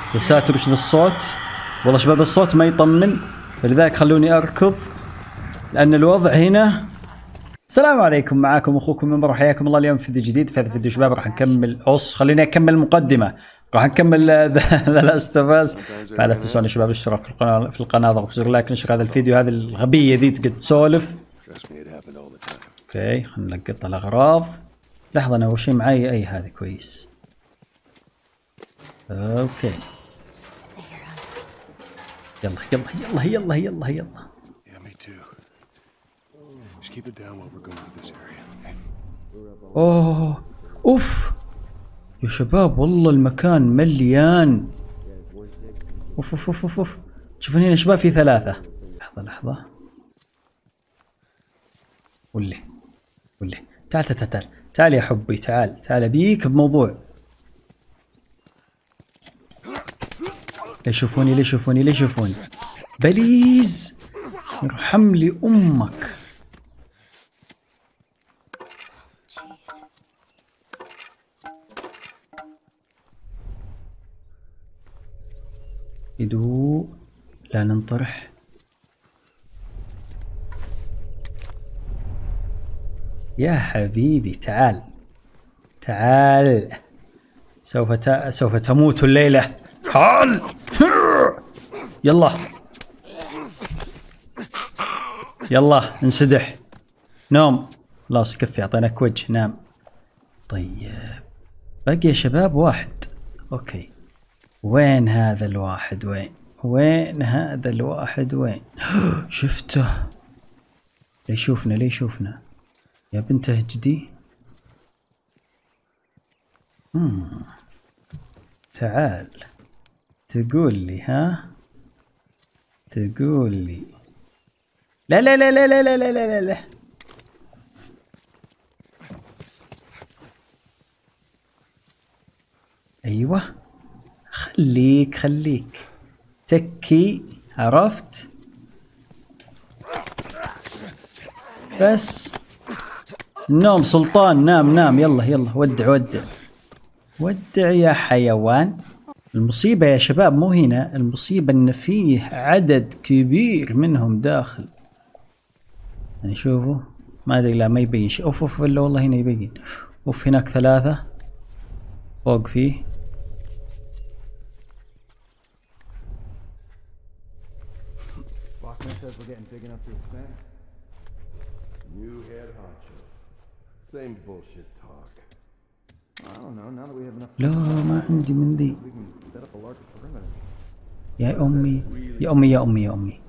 يا ساتر وش ذا الصوت؟ والله شباب الصوت ما يطمن، فلذلك خلوني اركض لان الوضع هنا. السلام عليكم، معاكم اخوكم منبر وحياكم الله. اليوم فيديو جديد. في هذا الفيديو شباب راح نكمل خليني اكمل المقدمه. راح نكمل ذا لاست اوف اس. فلا تنسون يا شباب الاشتراك في القناه، ضغط زر لايك، نشر هذا الفيديو. هذه الغبيه ذي تقعد تسولف. اوكي خلينا نلقط الاغراض. لحظه انا اول شيء معي اي هذا كويس. اوكي يلا يلا يلا يلا يلا يلا. اوه اوف يا شباب والله المكان مليان. اوف اوف اوف اوف, أوف. تشوفون هنا شباب في 3. لحظة لحظة. ولي تعال تعال تعال تعال يا حبي، تعال تعال ابيك بموضوع. ليش يشوفوني بليز يرحم لي امك. هدوء لا ننطرح. يا حبيبي تعال تعال، سوف تموت الليلة. تعال يلا يلا انسدح. نوم خلاص كفي، اعطيناك وجه نام. طيب باقي يا شباب واحد. اوكي وين هذا الواحد؟ وين هذا الواحد؟ وين؟ شفته. ليش يشوفنا يا بنت اهجدي. تعال تقول لي تقول لي لا لا لا لا لا لا لا لا لا. ايوه خليك تكي، عرفت؟ بس النوم سلطان. نام يلا ودع يا حيوان. المصيبة يا شباب مو هنا، المصيبة ان فيه عدد كبير منهم داخل. يعني شوفوا ما ادري، لا ما يبين شيء. اوف الا والله هنا يبين. اوف هناك 3 فوق فيه. لا ما عندي من ذي. يا أمي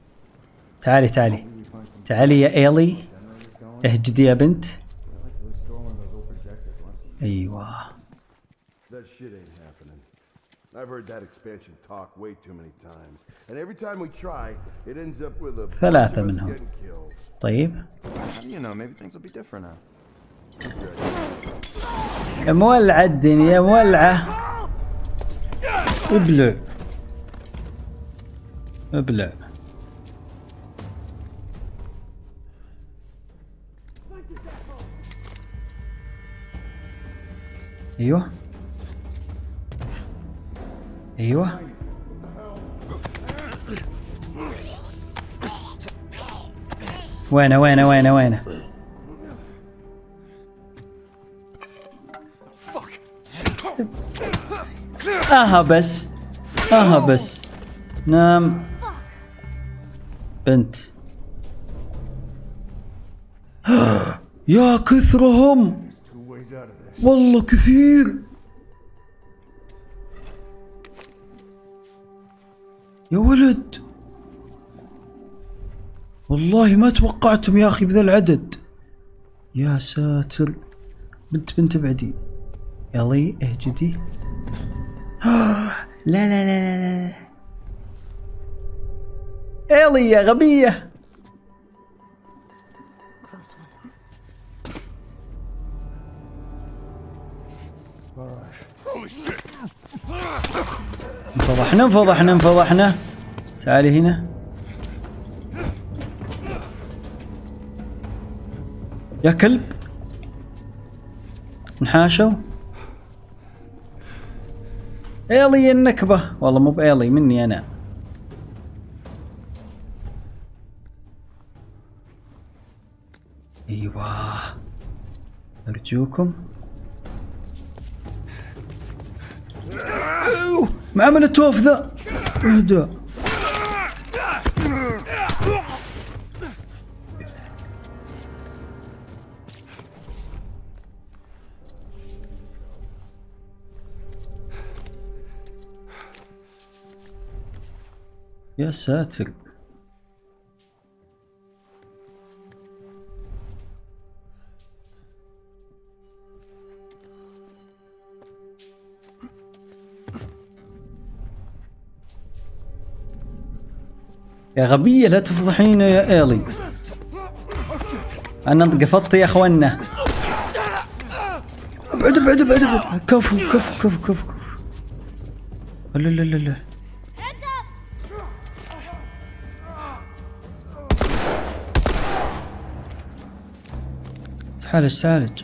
تعالي يا إيلي، اهجدي يا بنت. أيوة I've heard that expansion talk way too many times, and every time we try, it ends up with a 3 منهم. طيب مولعة الدنيا مولعة. ابلع ايوه وينه بس نام بنت. يا كثرهم والله كثير يا ولد. والله ما توقعتم يا اخي بذا العدد. يا ساتر. بنت ابعدي. يلا اهجدي. لا لا لا لا إيلي يا غبية. انفضحنا. تعالي هنا يا كلب. انحاشوا. ايلي النكبة، والله مو بايلي مني انا. ايوه ارجوكم. ما عمل التوف ذا. اهدى. يا ساتر. يا غبية لا تفضحينا يا ايلي. انا انقفضت يا اخوانا. ابعد ابعد ابعد ابعد. كفو كفو كفو كفو. لا لا لا لا. تعالج تعالج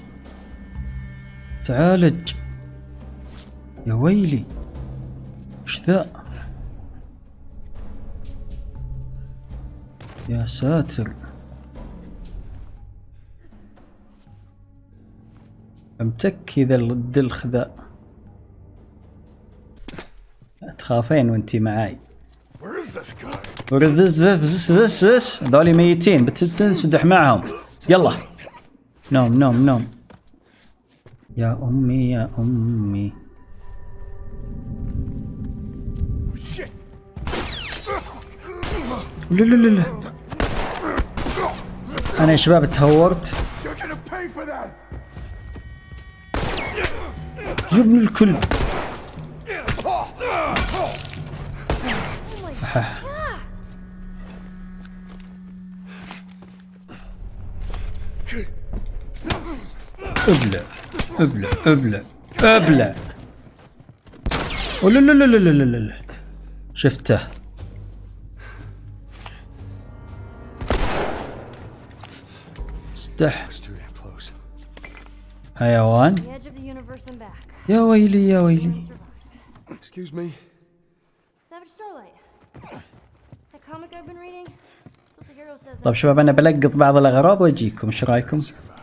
تعالج. يا ويلي وش ذا؟ يا ساتر. امتك ذا الدلخ ذا. تخافين وانتي معاي. ذس هذولي ميتين بتنسدح معهم. يلا نوم نوم نوم. يا امي يا امي. لا لا لا لا. انا يا شباب تهورت. جبني الكلب. ابلع ابلع ابلع ابلع. لا لا لا لا لا لا. شفته. استح حيوان. يا ويلي يا ويلي. Excuse me. Savage Starlight. That comic I've been reading. That's what the hero says. طيب شباب انا بلقط بعض الاغراض واجيكم، ايش رايكم؟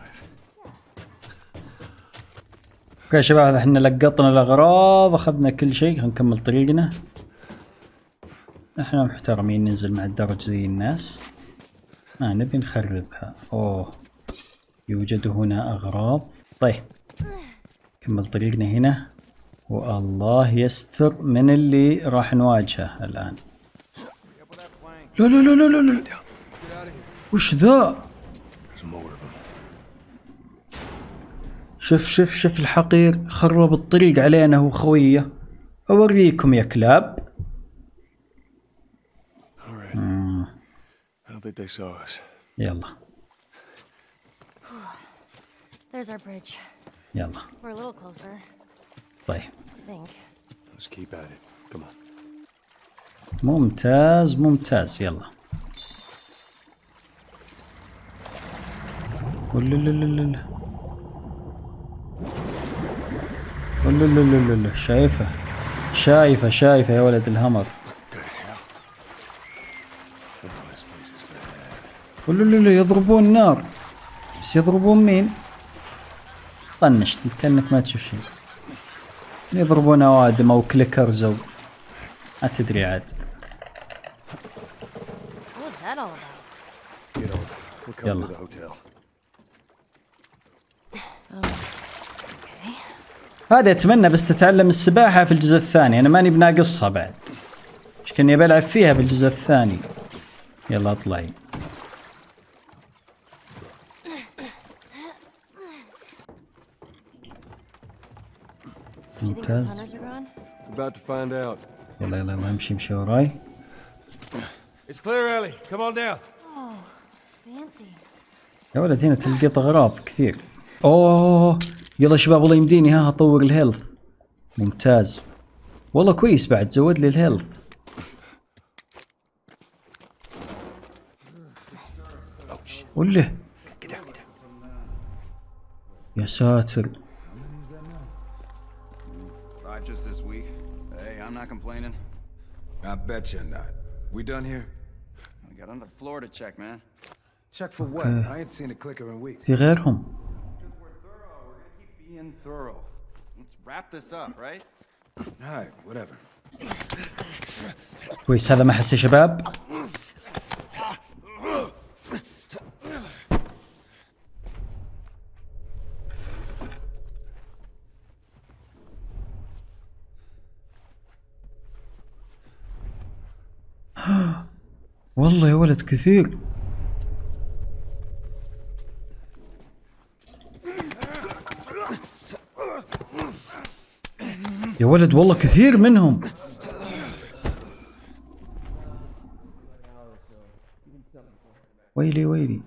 اوكي شباب احنا لقطنا الاغراض، اخذنا كل شيء، هنكمل طريقنا. احنا محترمين ننزل مع الدرج زي الناس. نبي نخربها. اوه يوجد هنا اغراض. طيب كمل طريقنا هنا، والله يستر من اللي راح نواجهه الان. لا لا لا لا لا. وش ذا؟ شوف الحقير خرب الطريق علينا هو خويه. اوريكم يا كلاب. يلا There's our bridge. يلا. We're a little closer. طيب I think. Let's keep at it. Come on. ممتاز ممتاز. يلا. لا لا لا لا. لا لا لا لا. شايفه يا ولد الهمر. لا لا لا يضربون نار. بس يضربون مين؟ طنشت كأنك ما تشوف شيء. يضربون اوادم او كليكرز او ما تدري عاد. What was that all about? Get over. We're coming يلا. to the hotel. هذا اتمنى بس تتعلم السباحة في الجزء الثاني، انا ماني بناقصها بعد. ايش كني بلعب فيها بالجزء الثاني. يلا اطلعي. ممتاز. About to find out. يلا يلا يلا امشي وراي. It's clear, Ellie. Come on down. Oh, fancy. يا ولد هنا تلقيط اغراض كثير. اوه يلا شباب والله يمديني ها اطور الهيلث. ممتاز والله كويس بعد زود لي الهيلث. وله يا ساتر. Right, just this week. complaining. I bet you're not. We done here? We got another floor to check, man. Check for what? I ain't seen a clicker in weeks. في غيرهم. Because we're thorough. We're gonna keep being thorough. Let's wrap this up, right? Alright, whatever. كويس هذا ما حس يا شباب. والله يا ولد كثير. يا ولد والله كثير منهم. ويلي ويلي.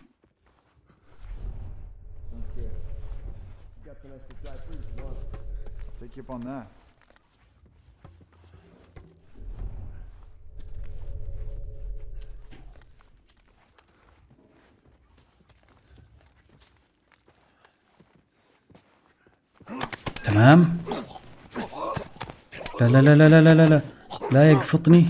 Take you up on that. تمام. لا لا لا لا لا لا لا لا يقفطني.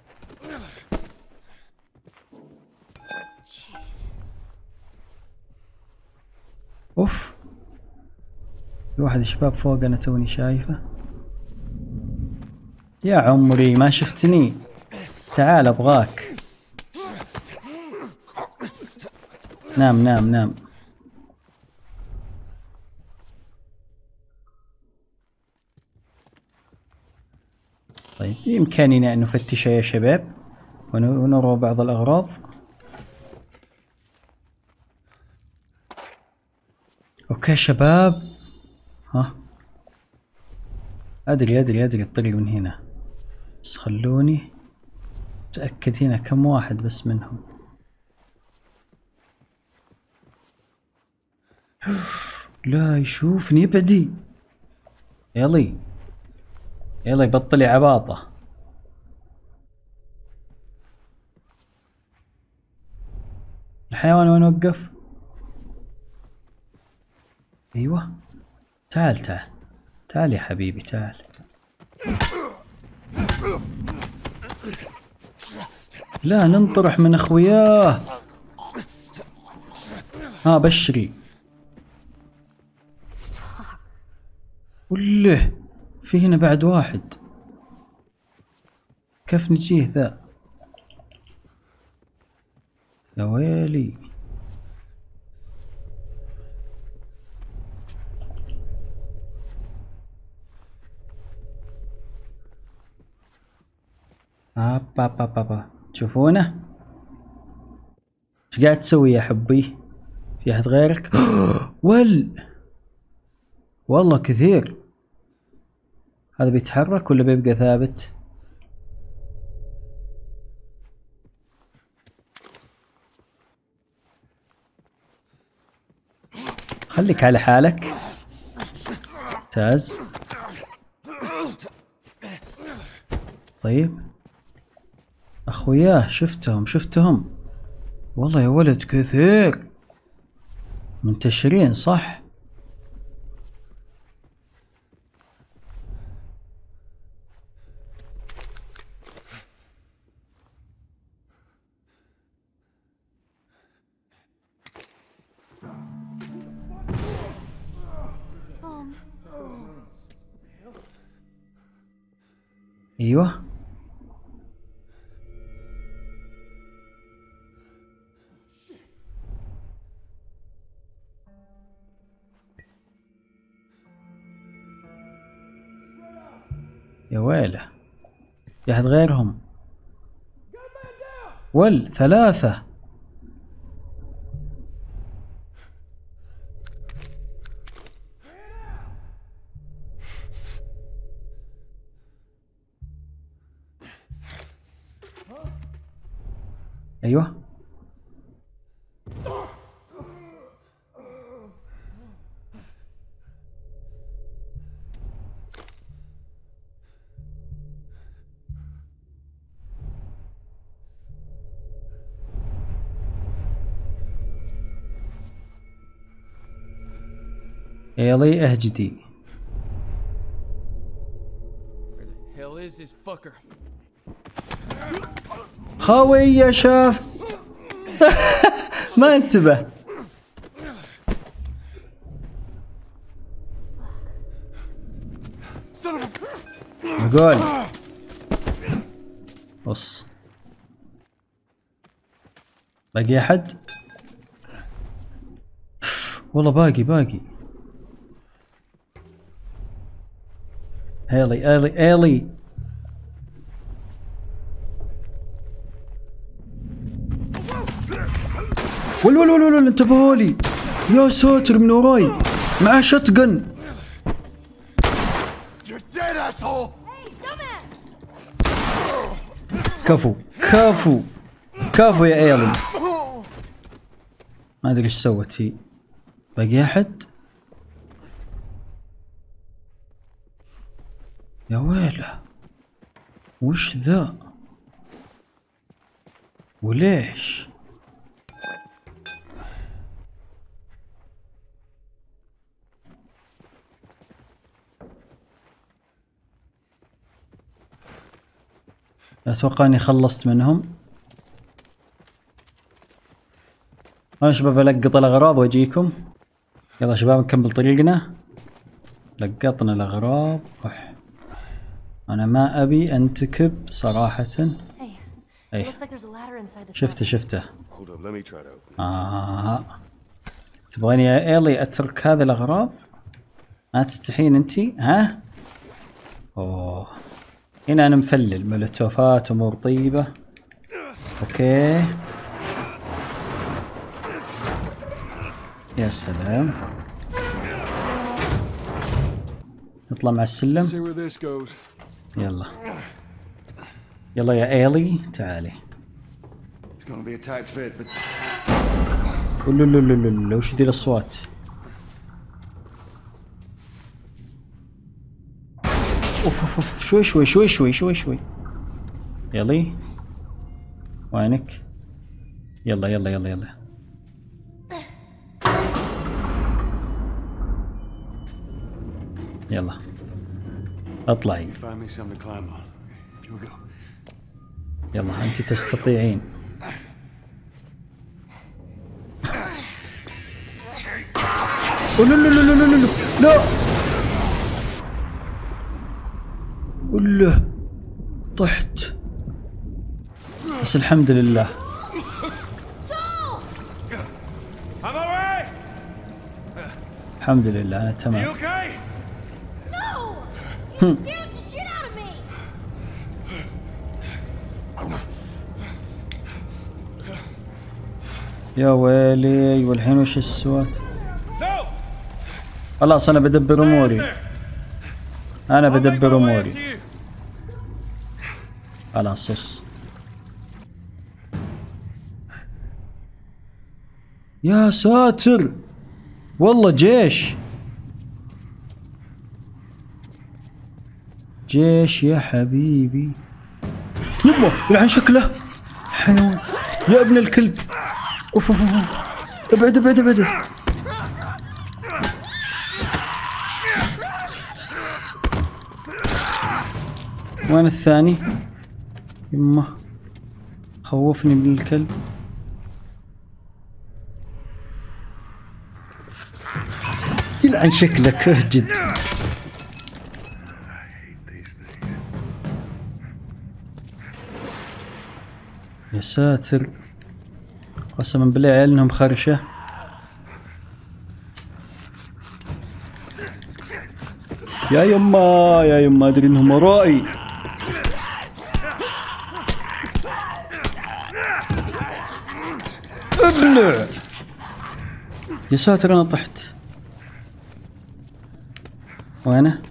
اوف في واحد الشباب فوق انا توني شايفه. يا عمري ما شفتني، تعال ابغاك. نام نام نام. طيب بإمكاننا أن نفتش يا شباب ونرى بعض الأغراض. أوكي شباب، ها أدري الطريق من هنا، بس خلوني أتأكد هنا كم واحد بس منهم. لا يشوفني ابعدي. يلا يبطلي عباطة. الحيوان وين وقف؟ ايوه تعال يا حبيبي تعال. لا ننطرح من اخوياه. ها بشري. وله في هنا بعد واحد. كيف نجيه ذا؟ يا ويلي. با تشوفونه؟ ايش قاعد تسوي يا حبي؟ في احد غيرك؟ والله كثير. هذا بيتحرك ولا بيبقى ثابت؟ خليك على حالك. ممتاز. طيب اخوياه شفتهم. والله يا ولد كثير منتشرين صح. ايوه يا ويله. في احد غيرهم؟ ثلاثة. ايوه يلي اهجدي. Where the hell is this fucker? خوي شاف. ما انتبه. قول بص باقي احد؟ والله باقي. ايلي ول انتبهوا لي يا ساتر من وراي مع شتقن. كفو يا ايلي. ما ادري ايش سوت هي. باقي احد؟ يا ويله وش ذا وليش؟ اتوقع اني خلصت منهم. انا شباب القط الاغراض واجيكم. يلا شباب نكمل طريقنا. لقطنا الاغراض. انا ما ابي انتكب صراحة. ايه شفته. تبغاني يا ايلي اترك هذه الاغراض؟ ما تستحين انتي؟ ها؟ اوه هنا انا مفلل مولوتوفات امور طيبة. اوكي يا سلام. نطلع مع السلم. يلا يا ايلي تعالي. لا وش ذي الاصوات؟ اوف شوي. يلي وينك؟ يلا يلا اطلعي. يلا انت تستطيعين. لا ولا طحت بس الحمد لله. الحمد لله انا تمام. يا ويلي والحين وش السوات؟ خلاص انا بدبر اموري. خلاص صص. يا ساتر والله جيش يا حبيبي. يبا الحين شكله حيوان يا ابن الكلب. اوف ابعد. وين الثاني؟ يمه خوفني من الكلب. يلعن شكلك اهجد. يا ساتر قسما بالله عيالهم خرشة. يا يما ادري انهم ورائي. ابلع. يا ساتر انا طحت. وينه؟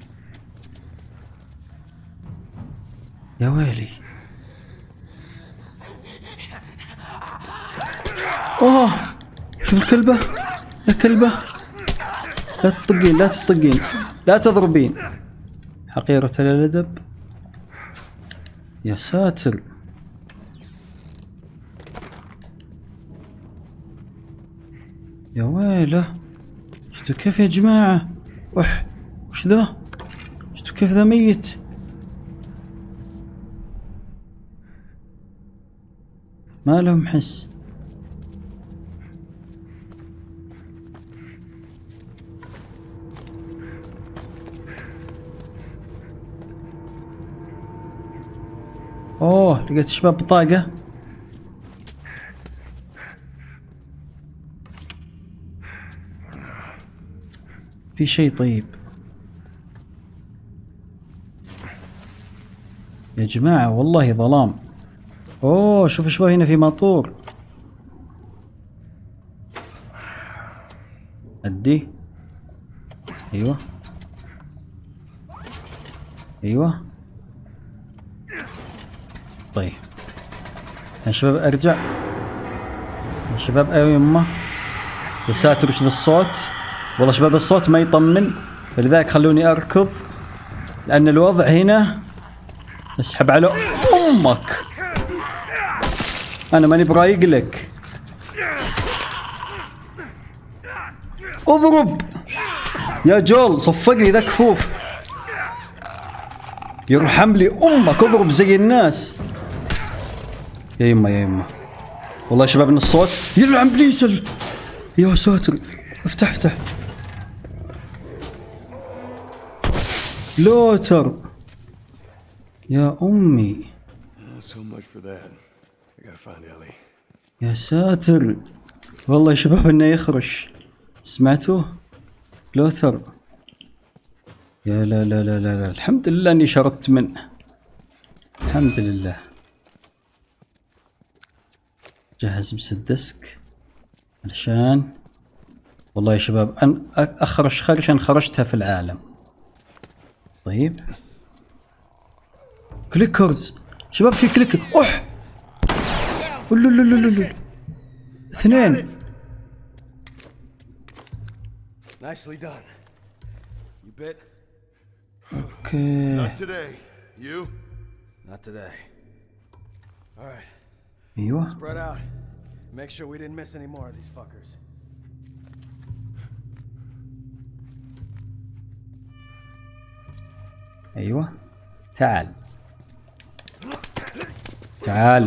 يا ويلي. اوه شوف الكلبة. يا كلبة لا تطقين لا تضربين. حقيرة الأدب. يا ساتر. يا ويله شفتوا كيف يا جماعة؟ وش ذا؟ شفتوا كيف ذا ميت؟ ما لهم حس. اوه لقيت شباب بطاقة. في شيء طيب يا جماعة والله ظلام. اوه شوف شباب هنا في ماطور. ادي ايوه ايوه. طيب يا شباب ارجع يا شباب. ايوه يمه. يا ساتر وش ذا الصوت. والله شباب الصوت ما يطمن، فلذلك خلوني اركض لان الوضع هنا اسحب على امك. انا ماني برايق لك. اضرب يا جول. صفق لي ذا كفوف. يرحم لي امك. اضرب زي الناس. يا يمه يا يمه. والله يا شباب ان الصوت يلعن بليسل. يا ساتر. افتح افتح. لوتر يا امي. So much for that. I gotta find Ellie. يا ساتر. والله يا شباب انه يخرش. سمعتوا؟ لوتر. يا لا لا لا لا, لا. الحمد لله اني شردت منه. الحمد لله. جهز مسدسك علشان والله يا شباب ان اخرج خرشا خرجتها في العالم. طيب كليكرز شباب. في كليكر. اوح لا اثنين. Nicely done. You bit? اوكي. Not today. You? Not today. All right. ايوه Spread out. Make sure we didn't miss any more of these fuckers. ايوه. تعال تعال.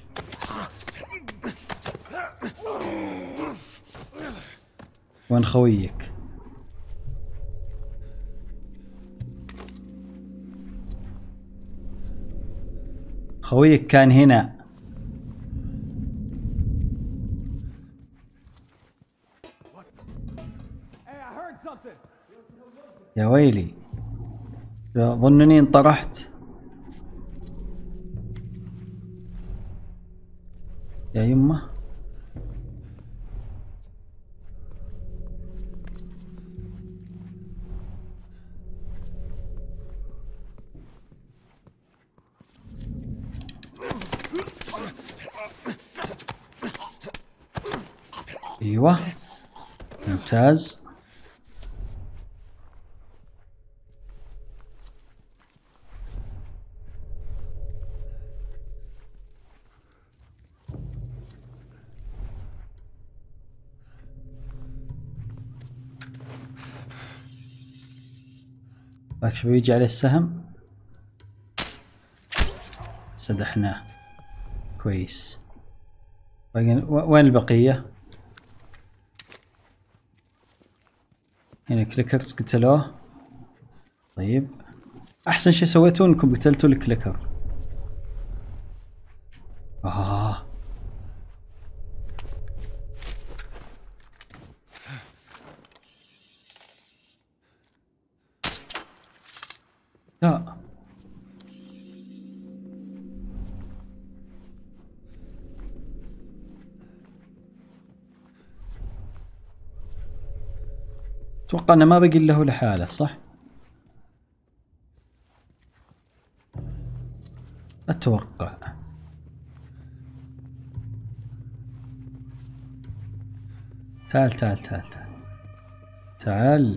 وين خويك؟ خويك كان هنا. يا ويلي ظنني انطرحت. يا يمه. ايوه ممتاز. ذاك شو بيجي عليه السهم. سدحناه كويس. وين البقية؟ هنا كليكرز قتلوه. طيب احسن شيء سويتوه انكم قتلتوا الكليكر. لا اتوقع انه ما بقي الا هو لحاله صح؟ اتوقع. تعال تعال تعال تعال تعال.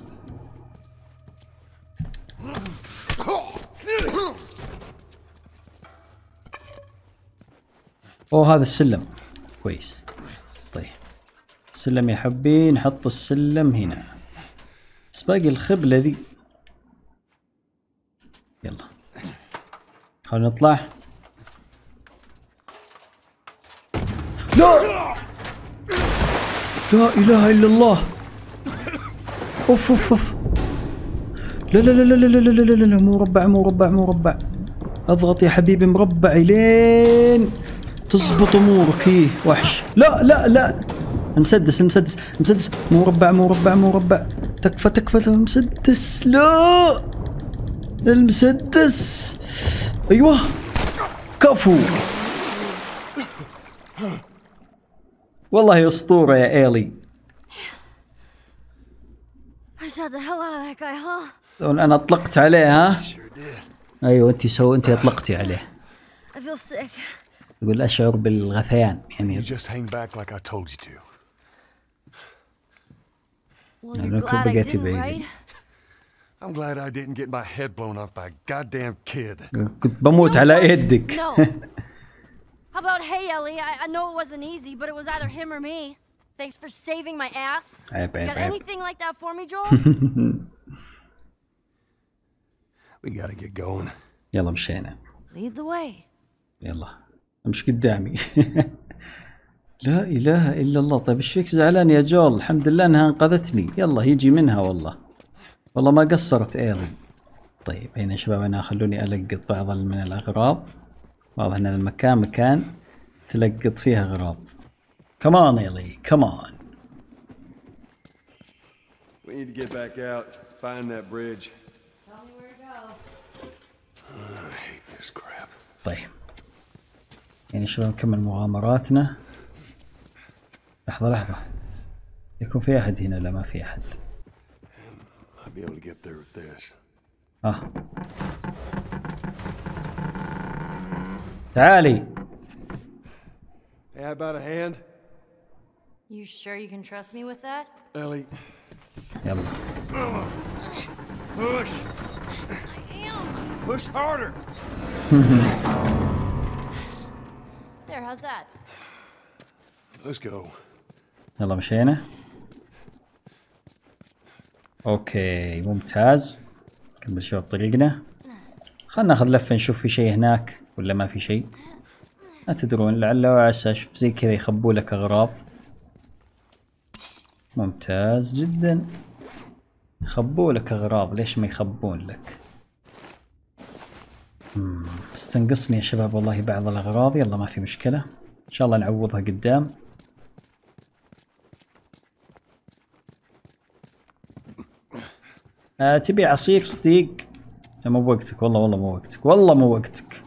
اوه هذا السلم كويس. طيب السلم يا حبي نحط السلم هنا. بس باقي الخبلة ذي. يلا خلينا نطلع. لا لا اله الا الله. اوف اوف اوف. لا لا لا لا لا لا لا لا، مربع. اضغط يا حبيبي مربع لين تزبط امورك. ايه وحش. لا لا لا، مسدس. مربع. تكفى المسدس. لا المسدس. ايوه كفو. والله اسطورة يا ايلي. I shot the hell out of that guy, huh? انا اطلقت عليه ها؟ ايوه انت اطلقتي عليه. I feel sick. يقول اشعر بالغثيان يعني. You just hang back like I told you to. Well, you're glad I didn't, right? I'm glad I didn't get my head blown off by a goddamn kid. كنت بموت على يدك. No. How about, hey, Ellie, I know it wasn't easy, but it was either him or me. Thanks for saving my ass. عيب. Got anything like that for me, Joel? We gotta get going. يلا مشينا. Lead the way. يلا امش قدامي. لا اله الا الله. طيب ايش فيك زعلان يا جول؟ الحمد لله انها انقذتني. يلا يجي منها والله ما قصرت ايضا. طيب هنا يا شباب انا خلوني القط بعض من الاغراض. واضح ان المكان مكان تلقط فيها اغراض. كمان ايلي كمان. We need to get back out, find that bridge. Tell me where to go. I hate this crap. طيب يعني يا شباب نكمل مغامراتنا. لحظة يكون في احد هنا؟ لا ما في احد. I'll be able to get there with this. تعالي. Hey, how about a hand? You sure you can trust me with that? Ellie. يلا. Push! I am. Push harder! There, how's that? Let's go. يلا مشينا. اوكي ممتاز. نكمل شباب طريقنا. خلنا ناخذ لفه نشوف في شيء هناك ولا ما في شيء. ما تدرون لعل وعسى زي كذا يخبوا لك اغراض. ممتاز جدا. يخبوا لك اغراض، ليش ما يخبون لك؟ استنقصني يا شباب والله بعض الاغراض. يلا ما في مشكله، ان شاء الله نعوضها قدام. تبي عصير صديق؟ مو بوقتك والله مو وقتك، مو وقتك.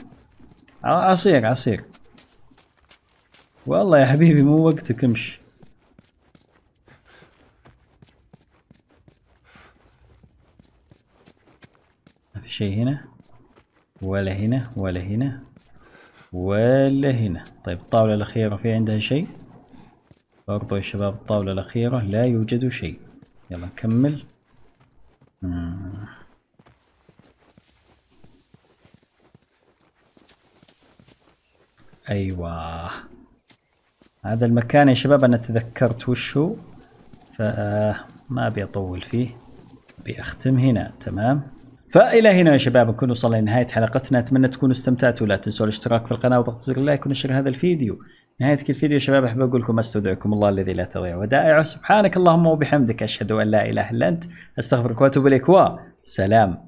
عصير والله يا حبيبي مو وقتك، امشي. ما في شيء هنا ولا هنا ولا هنا ولا هنا. طيب الطاولة الأخيرة في عندها شيء؟ برضو يا شباب الطاولة الأخيرة لا يوجد شيء. يلا نكمل. أيوة هذا المكان يا شباب أنا تذكرت وش هو، فما أبي أطول فيه، بأختم هنا. تمام، فإلى هنا يا شباب نكون وصلنا لنهاية حلقتنا. أتمنى تكونوا استمتعتوا. لا تنسوا الاشتراك في القناة وضغط زر اللايك ونشر هذا الفيديو. نهاية كل فيديو يا شباب أحب أقول لكم أستودعكم الله الذي لا تضيع ودائعه. سبحانك اللهم وبحمدك أشهد أن لا إله إلا أنت أستغفرك وأتوب إليك، وسلام.